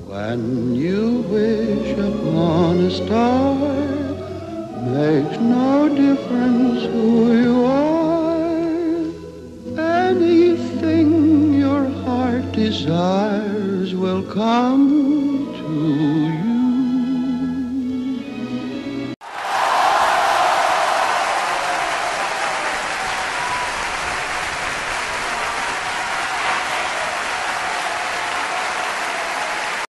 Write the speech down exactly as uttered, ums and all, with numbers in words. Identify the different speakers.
Speaker 1: When you wish upon a star, makes no difference who you are. Anything your heart desires will come to you.